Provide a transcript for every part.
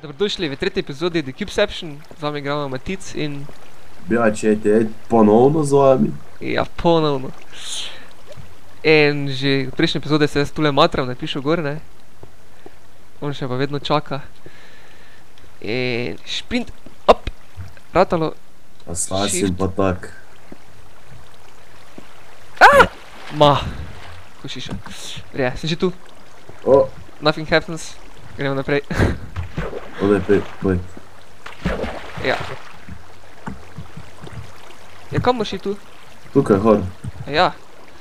Dobrodošli v tretji epizodi The Cubeception. Z vami igramo Matic in... Ja, čete, ponovno z vami. Ja, ponovno. In že v prejšnji epizodi se jaz tule matram, ne pišu gor, ne. On še pa vedno čaka. In šprint, op, ratalo. Assassin pa tak. Ma, ko šiša. Vrja, sem že tu. O, Nothing happens. Gremo naprej. odaj poj. Ja. Ja, kam moš iti tu? Tukaj, hor. Ja,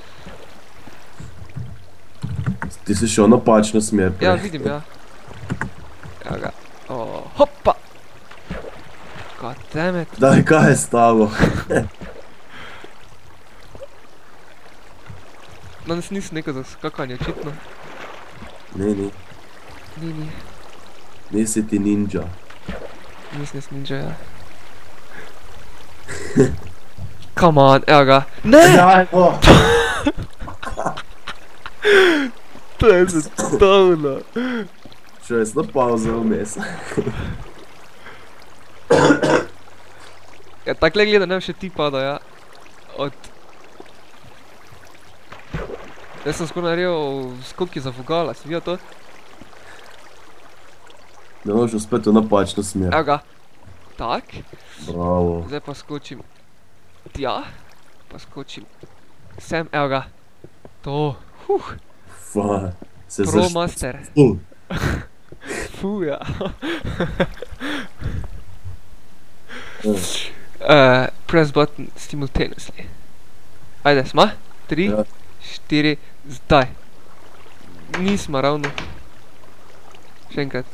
Ti si šel napačno smer. ja, vidim, ja. Evo ga. O, hoppa! Goddammit. Daj, kaj je stalo? Danes nisem nekaj za skakanje, očitno. Ni. Ni. Nisi ti ninja. Nisem jaz ninja, ja. Come on, evo ga. Ne! Daj, o! To je zastavno. Še jaz na pauze vmes. Ja, takle gleda, ne še ti pada, ja. Od... Jaz sem skoro naredil skoki za vogala, si videl to? Ne možem spet v napačno smer. Evo ga. Tak. Bravo. Zdaj pa skočim tja. Pa skočim sem, evo ga. To. Fa. Se Pro master. Fuh, ja. Press button simultaneously. Ajde, sma? 3, Ja. 4, zdaj. Nisma ravno. Še enkrat.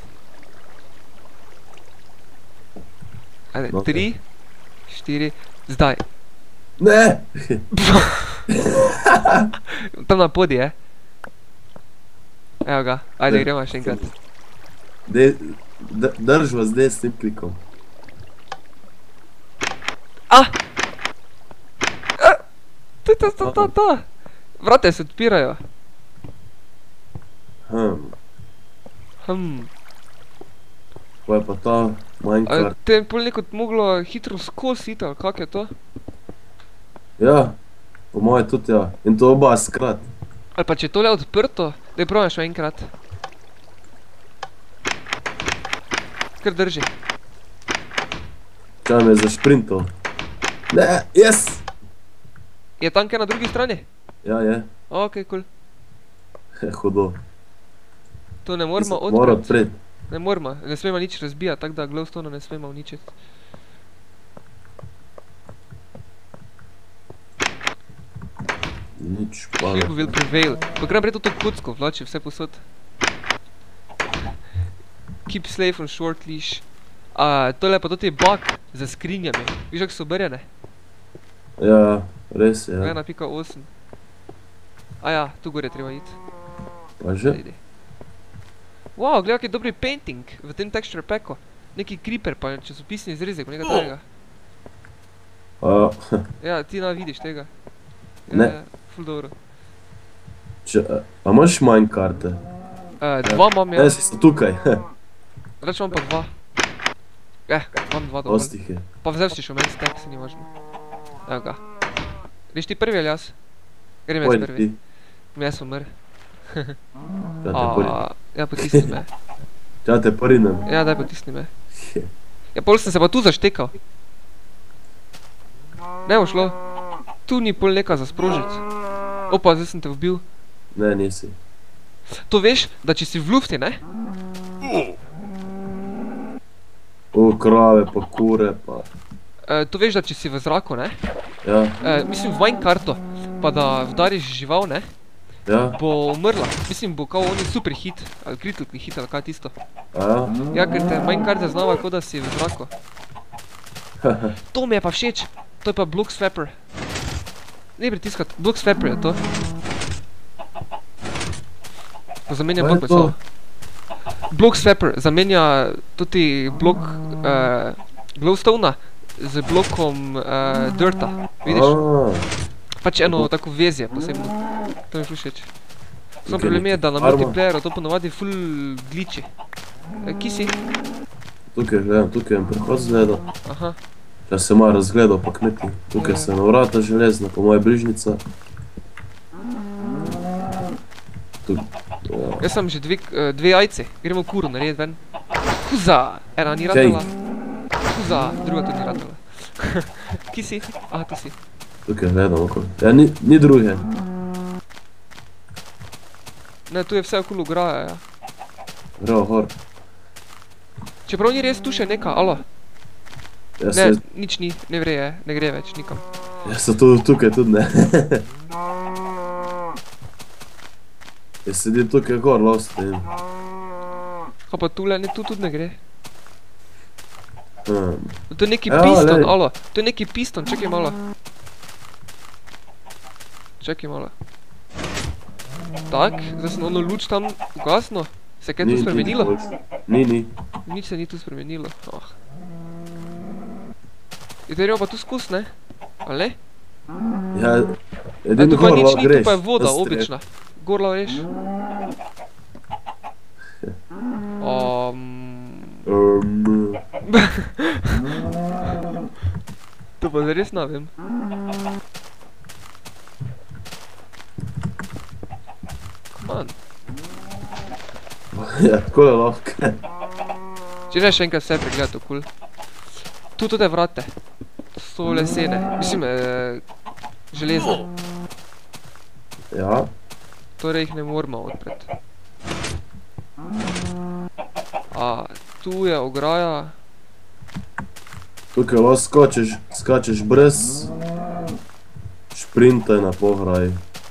Ajde, No, 3, 4, zdaj. Ne! Tam na podi je. Evo ga, ajde, gremo še enkrat. Drž vas zdaj s tem klikom. To. Vrate se odpirajo. Pa je pa ta Minecraft. Te je pol neko moglo hitro skozi iti, ali kak je to? Ja, po moje tudi ja. In to oba skrat. Ali pa če je tole odprto, daj probam še enkrat. Kar drži. Kaj me je zašprintal? Ne, yes! Je tam kaj na drugi strani? Ja, je. Okej, cool. Hudo. To ne moramo Mora odpreti. odpreti. Ne moramo, ne smemo nič razbijati, tako da glowstone ne smemo uničiti. Nič, Hugo hvala. will prevail. Pa grem prej to kocko vlači vse posod. Keep slave on short leash. Tole pa toti bug za skrinjami. Viš, kako so obrjene? Ja, res je. Ja. 1.8. Ja, tu gore treba iti. Pa že? Wow, gledaj, kak je dobri painting v tem texture packu. Neki creeper pa časopisni izrezek, nekaj tega. Ja, ti vidiš tega. Ne. Ja, ful dobro. A imaš Minecarte? Dva imam, ja. Jaz so tukaj. Reč imam pa dva. Imam dva dovolj. Dosti jih je. Pa vzel si še meni stack, se ni važno. Evo ga. Greš ti prvi ali jaz? Grem jaz Pojdi prvi. ti. Jaz umr. Ja te porinem. Ja, potisni me. Ja te porinem. Ja, daj potisni me. Ja, pol sem se pa tu zaštekal. Ne bo šlo. Tu ni pol neka za sprožiti. Opa, zdaj sem te ubil. Ne, nisi. To veš, da če si v lufti, ne? Krave pa kure pa. To veš, da če si v zraku, ne? Ja, Mislim v Minecartu, pa da vdariš žival, ne? ja. Bo umrla. Mislim, bo kao oni super hit, ali critical hit, ali kaj tisto. A Ja, ker te Minecart zaznava, kot da si v zraku. To mi je pa všeč. To je pa block swapper. Ne pritiskati, block swapper je to. Pa zamenja Kaj je blok to? besov. Block swapper zamenja tudi blok glowstone z blokom dirta. Vidiš? Pač eno tako vezje posebno. To mi je ful všeč. Samo problem je, da na multiplayeru to ponovadi ful glitchi. Ki si? Tukaj gledam, tukaj je en prehod zgledal. Aha. Če se malo razgledal po kmeti. Tukaj se na vrata železna, po moje bližnica. Jaz sem že dve jajce, gremo kuro narediti ven. Huza, ena ni ratala. Huza, druga tudi ni ratala. Kje si? Aha, tu si. Tukaj gledam okoli. Ja, ni druge. Ne, tu je vse okolo ograja, ja. Gremo gor. Čeprav ni res tu še neka, alo? Ne, nič ni, ne vreje, ne gre več nikam. Jaz sem tukaj tudi ne. Jaz sedim tukaj gor, lahko stojim. Kaj pa tule, ne, tu tudi ne gre. To je neki Ja, piston, lej. alo. To je neki piston, čakaj malo. Čakaj malo. Tak, zdaj sem ono luč tam ugasno. Se je kaj tu spremenilo? Ni. Nič se ni tu spremenilo. Je treba pa tu skus, ne? Ali ne? Ja, Tu edino pa gor nič lahko ni, greš. tu pa je voda, obična. Gor lahko greš. To pa zares ne vem. Come on. Ja, tako je lahko. Če ne še enkrat vse pregledati okoli. Tu tudi vrate. So lesene. Mislim, železne. Ja. Torej jih ne moramo odpreti. Tu je ograja. Tukaj lahko skačeš brez šprintaj na pograji.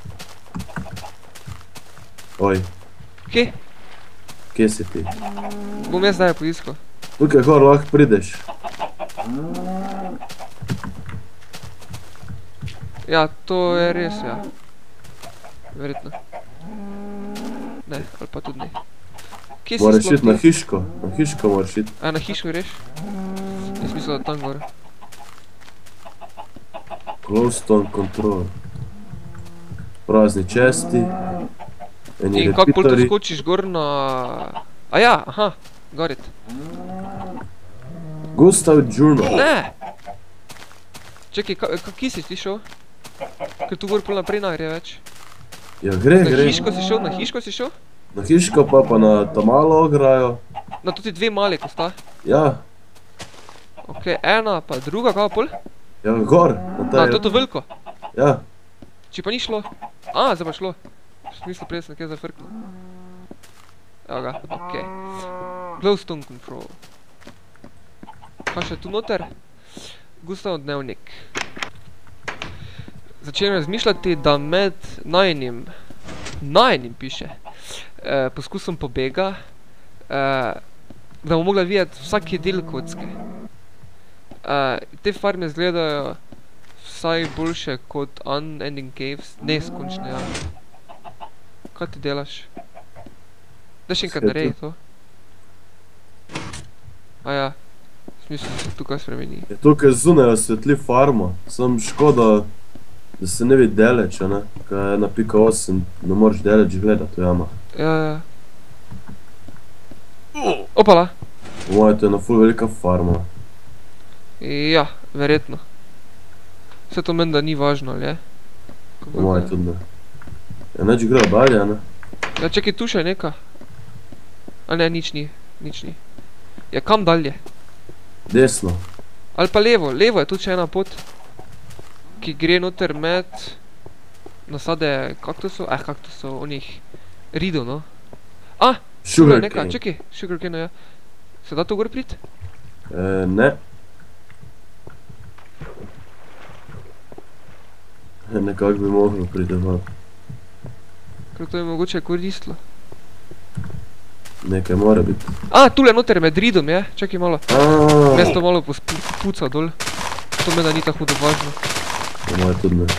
Oj, Kje? kje si ti? Bom jaz zdaj poiskal. Tukaj gor lahko prideš. Ja, to je res, ja. Verjetno. Ne, ali pa tudi ne. Kje si Moraš iti na sploh ti? hiško. Na hiško moraš iti. Na hiško greš? Jaz mislil, da tam gor. Glowstone control. Prazni česti. Eni In kako pol tu repeaterji. skočiš gor na... ja, aha, gorit. Gustav Journal. Ne! Čakaj, kje si ti šel? Ker tu gor pol naprej ne gre več. Ja, gre. Na hiško si šel, na hiško si šel? Na hiško pa na ta malo ograjo. Na tudi dve mali, ko sta. Ja, Ok, ena pa druga, kaj pa pol? ja, gor. Na toto veliko. Ja, Če pa ni šlo. Zdaj pa šlo. V smislu, prej sem nekaj zafrknil. Evo ga, ok. Glowstone control. Kaj še tu noter? Gustav dnevnik. Začenjam razmišljati, da med najinim piše, poskusom pobega, da bomo mogla videti vsaki del kocke. Te farme izgledajo vsaj boljše kot Unending Caves, neskončne, ja. Kaj ti delaš? Daj še enkrat narej to. Ja, v smislu, da se tukaj spremeni. je tukaj zunaj osvetli farma. Sam škoda, da se ne vidi deleč, a ne? Kaj je na pika 8, ne moreš deleč gledati v jamah. Ja. Opala! Po mojem, to je ena ful velika farma. Ja, verjetno. Vse to meni, da ni važno, ali je? Po mojem tudi ne. Ja, neč gre dalje, a ne? Ja, čakaj, tu še je neka. Ne, nič ni. Ja, kam dalje? Desno. Ali pa levo je tudi še ena pot, ki gre noter med nasade kaktusov, kaktusov, onih ridov, no. Sugar neka, cane. čakaj, sugar cane, ja. Se da to gor priti? Ne. Nekako bi moglo priti ven. Ker to je mogoče koristilo. Nekaj mora biti. Tule noter med ridom je, čakaj malo. Jaz to malo pucal dol. To meni da ni tako hudo važno. Po mojem tudi ne.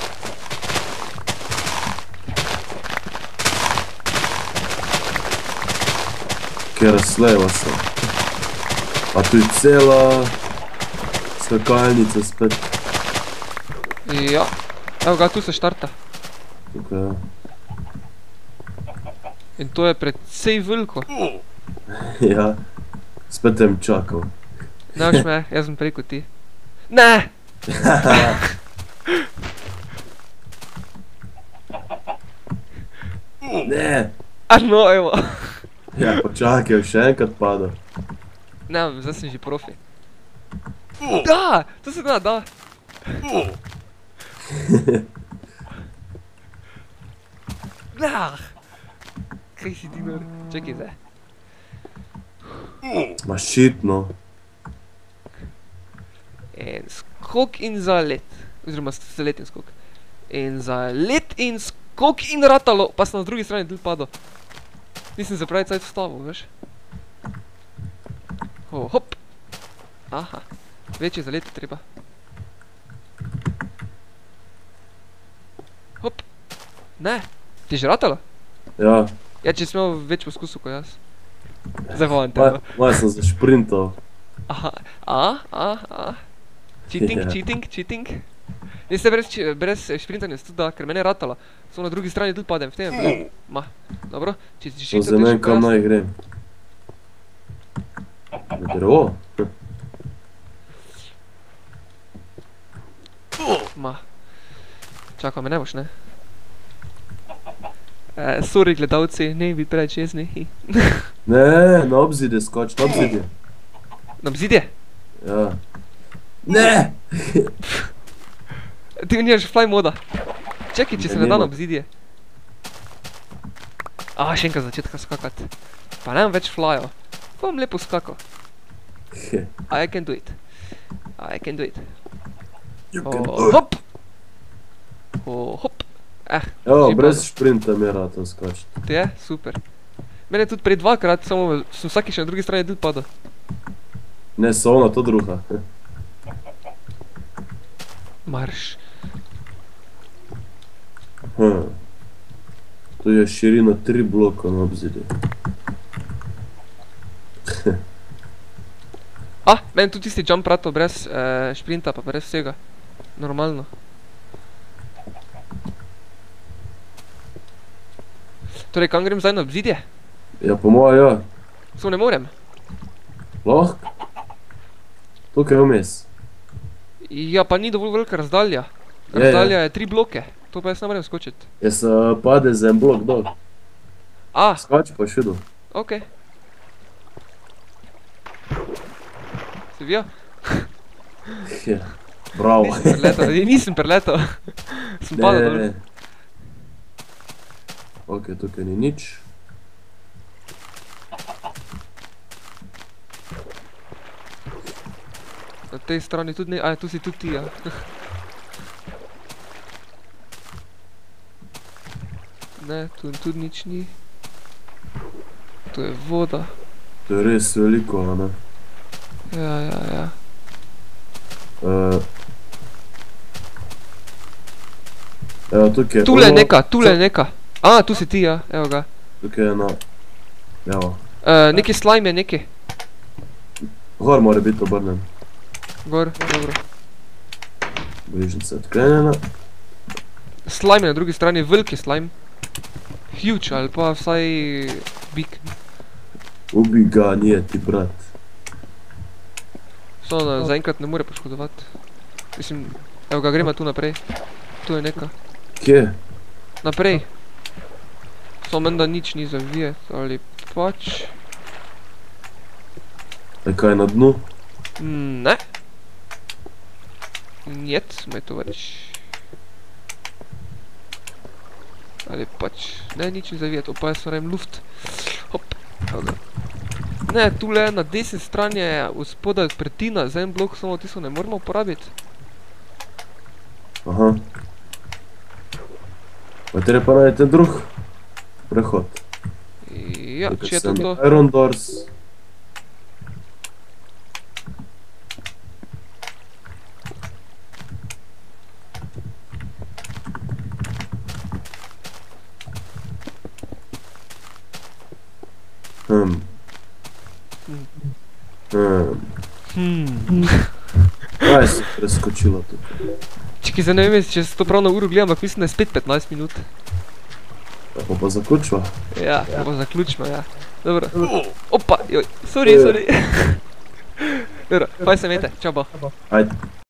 Kaj razsleva se. A tu je cela skakalnica spet. Ja. Evo ga, tu se štarta. Tukaj, ja. In to je precej veliko. Ja, spet tem čakal. Ne boš me, jaz sem preko ti. Ne! Ne! A no, evo. Ja, počakaj, še enkrat pada. Ne, zdaj sem že profi. Da! To se da. Kaj si ti nor? Čekaj zdaj. Ma shit, no. En skok in zalet. Oziroma zalet in skok. En zalet in skok in ratalo. Pa sem na drugi strani del padel. Nisem se pravi cajt vstavil, veš. Hop. Aha. Večji zalet je treba. Hop. Ne. Ti je že ratalo? Ja. Ja, če si imel več poskusov kot jaz. Zdaj hvala tebe. Maj sem zašprintal. Aha. Cheating. Niste brez šprintanja se tudi da, ker mene je ratala. Samo na drugi strani tudi padem, v tem je problem. Ma, dobro. Če si To za men kam naj grem. Na drevo? Ma. Čakaj, me ne boš, ne? Sorry gledalci, ne bi preveč jezni. Ne, na obzidje skoč, na obzidje. Na obzidje? Ja. Ne! Ti nimaš fly moda. Čekaj, če se ne da na obzidje. Še enkrat začetka skakat. Pa nemam več flyov. Bom lepo skakal. I can do it. Hop! Hop! Ja, brez šprinta mi je rata skočiti. To je? Super. Mene tudi prej dvakrat, samo sem vsaki še na drugi strani del padal. Ne, so ona, to druga. Marš. To je širina 3 bloka na obzidju. Meni tudi tisti jump rato brez šprinta pa brez vsega. Normalno. Torej, kam grem zdaj na obzidje? Ja, po moja, ja. Samo ne morem. Lahko? Tukaj vmes. Ja, pa ni dovolj velika razdalja. Razdalja je 3 bloke. To pa jaz ne morem skočiti. Jaz pade za en blok dol. Skoči pa še dol. Ok. Si vijo? Ja, bravo. Nisem preletal. Sem padal dol. Ok, tukaj ni nič. Na tej strani tudi ne, tu si tudi ti, ja. Ne, tu tudi nič ni. Tu je voda. To je res veliko, a ne? Ja. Evo, tukaj je... Tule je neka. Tu si ti, ja, evo ga. Tukaj je ena... Evo. Neki slime je neki. Gor mora biti obrnen. Gor, dobro. Bližnica je odklenjena. Slime je na drugi strani, veliki slime. Huge, ali pa vsaj... big. Ubi ga, nije ti brat. Samo zaenkrat ne more poškodovati. Mislim, evo ga, gremo tu naprej. Tu je neka. Kje? Naprej. Samo menda nič ni zavijeti, ali pač... Kaj je na dnu? Ne. Njet, moj tovariš. Ali pač, ne, nič ni zavijeti, opa jaz moram luft. Hop, evo ga. Ne, tule na desni strani je spodaj odprtina, za en blok samo tisto ne moramo uporabiti. Aha. Pa treba pa najti drug prehod. Ja, če je to. Iron Doors. Kaj si preskočila tukaj? Čekaj, zdaj ne vem, če se to prav na uru gledam, ampak mislim, da je spet 15 minut. Ja, pa zaključva? Ja, pa zaključimo, ja. Dobro. Opa, joj, sorry. Dobro, faj se imejte, čau bo. Ajde.